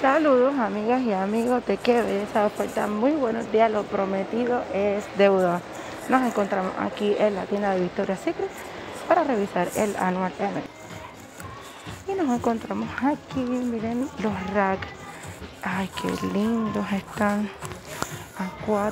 Saludos amigas y amigos de Que Belleza Oferta. Muy buenos días, lo prometido es deuda. Nos encontramos aquí en la tienda de Victoria's Secret para revisar el Annual Event. Y nos encontramos aquí, miren los racks. Ay, qué lindos están. A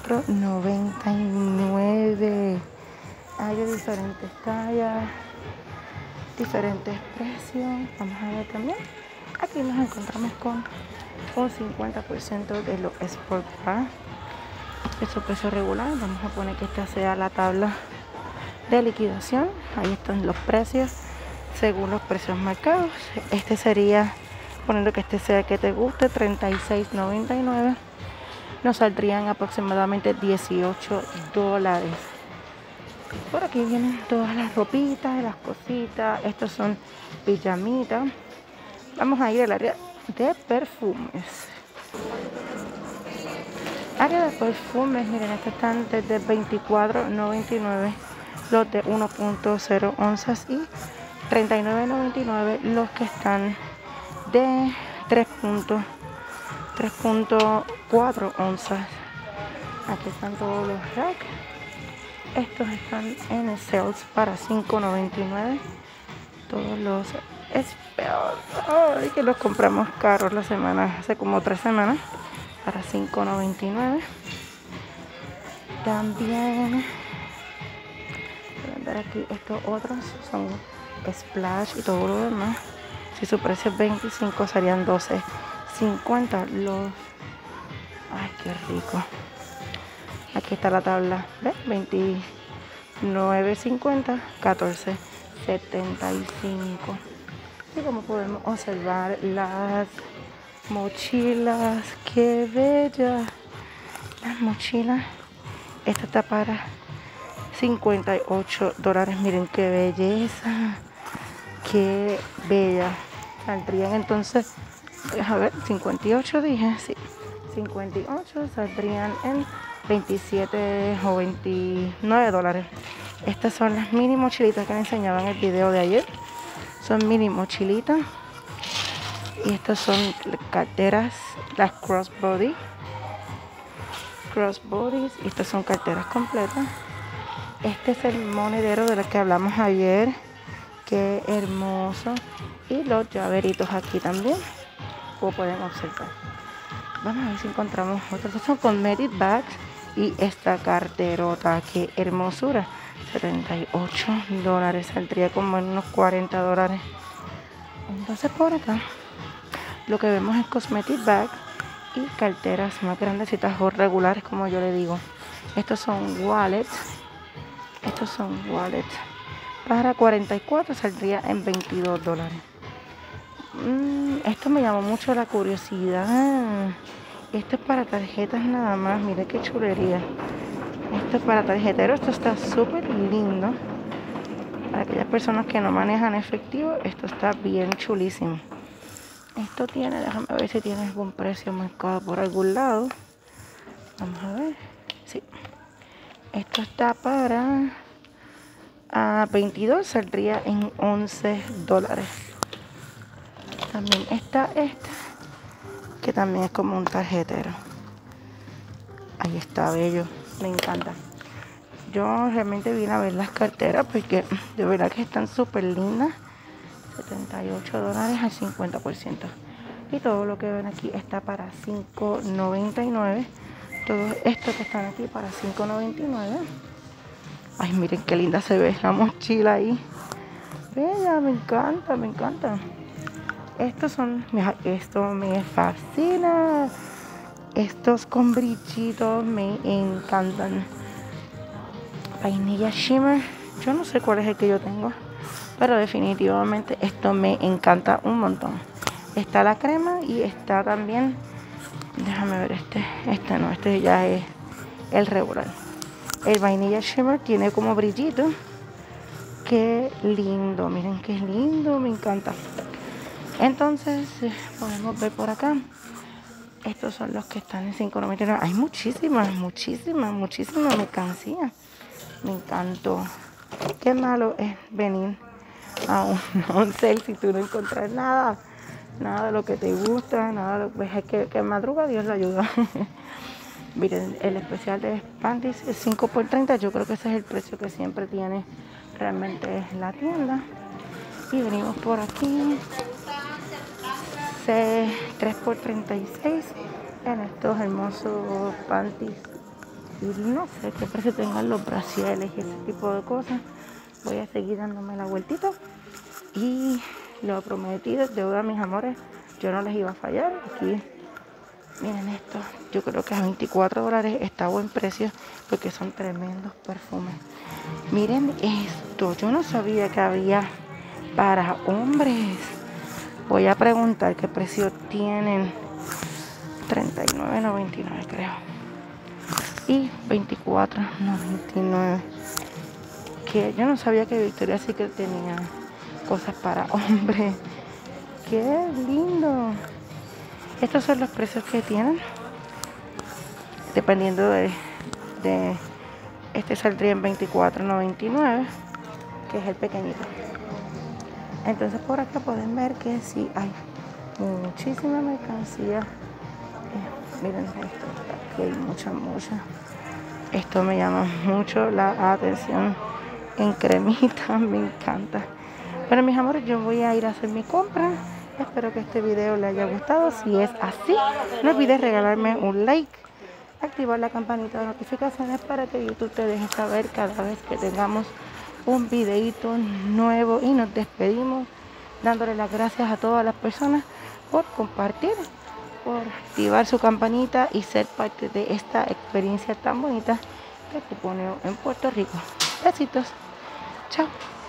$4.99. Hay de diferentes tallas, diferentes precios. Vamos a ver también. Aquí nos encontramos con un 50% de los Sport Bra. Eso precio regular. Vamos a poner que esta sea la tabla de liquidación. Ahí están los precios según los precios marcados. Este sería, poniendo que este sea el que te guste, $36.99. Nos saldrían aproximadamente $18. Por aquí vienen todas las ropitas, las cositas. Estos son pijamitas. Vamos a ir al área de perfumes. Área de perfumes, miren, estos están desde $24.99 los de 1.0 onzas y $39.99 los que están de 3.4 onzas. Aquí están todos los racks. Estos están en el sales para $5.99. Todos los spells, ay, que los compramos caros la semana, hace como 3 semanas, para $5.99. También pueden ver aquí estos otros son splash y todo lo demás. Si su precio es 25, serían $12.50 los. Ay, qué rico. Aquí está la tabla, ¿ves? $29.50, $14.75. Y como podemos observar, las mochilas, qué bella. Las mochilas, esta está para $58. Miren qué belleza, qué bella. Saldrían entonces, a ver, 58 dije, sí, 58 saldrían en 27 o $29. Estas son las mini mochilitas que me enseñaban en el video de ayer. Son mini mochilitas. Y estas son carteras, las crossbodies. Y estas son carteras completas. Este es el monedero de lo que hablamos ayer. Qué hermoso. Y los llaveritos aquí también, como pueden observar. Vamos a ver si encontramos otros. Estos son cosmetic bags. Y esta carterota, qué hermosura. $78. Saldría como en unos $40. Entonces por acá lo que vemos es cosmetic bag y carteras más grandecitas o regulares, como yo le digo. Estos son wallets. Para $44 saldría en $22. Esto me llamó mucho la curiosidad. Esto es para tarjetas nada más. Mire qué chulería. Esto es para tarjeteros. Esto está súper lindo. Para aquellas personas que no manejan efectivo, esto está bien chulísimo. Esto tiene, déjame ver si tiene algún precio marcado por algún lado. Vamos a ver. Sí. Esto está para 22, saldría en $11. También está esta, que también es como un tarjetero. Ahí está, bello. Me encanta. Yo realmente vine a ver las carteras porque de verdad que están súper lindas. $78 al 50%. Y todo lo que ven aquí está para $5.99. Todos estos que están aquí para $5.99. Ay, miren qué linda se ve la mochila ahí. Bella, me encanta, me encanta. Estos son, mira, esto me fascina. Estos con brillitos me encantan. Vainilla shimmer. Yo no sé cuál es el que yo tengo, pero definitivamente esto me encanta un montón. Está la crema y está también, déjame ver, este ya es el regular. El vainilla shimmer tiene como brillito. Qué lindo, miren qué lindo, me encanta. Entonces podemos ver por acá. Estos son los que están en $5.99. Hay muchísimas mercancías. Me encantó. Qué malo es venir a un sale si tú no encuentras nada. nada de lo que te gusta, nada de lo pues es que madruga Dios le ayuda. Miren, el especial de panties es 5 por 30, yo creo que ese es el precio que siempre tiene realmente la tienda. Y venimos por aquí, 3 por 36 en estos hermosos panties. Y no sé qué precio tengan los brasieles y ese tipo de cosas. Voy a seguir dándome la vueltita. Y lo prometido, deuda, mis amores, yo no les iba a fallar. Aquí, miren esto, yo creo que a $24 está a buen precio porque son tremendos perfumes. Miren esto, yo no sabía que había para hombres. Voy a preguntar qué precio tienen. $39.99 creo. Y $24.99. Que yo no sabía que Victoria's Secret tenía cosas para hombres. ¡Qué lindo! Estos son los precios que tienen. Dependiendo de este saldría en $24.99, que es el pequeñito. Entonces por acá pueden ver que sí hay muchísima mercancía. Miren esto, aquí hay mucha. Esto me llama mucho la atención. En cremita, me encanta. Bueno, mis amores, yo voy a ir a hacer mi compra. Espero que este video les haya gustado. Si es así, no olvides regalarme un like, activar la campanita de notificaciones para que YouTube te deje saber cada vez que tengamos un videito nuevo. Y nos despedimos dándole las gracias a todas las personas por compartir, por activar su campanita y ser parte de esta experiencia tan bonita que Cuponeo en Puerto Rico. Besitos. Chao.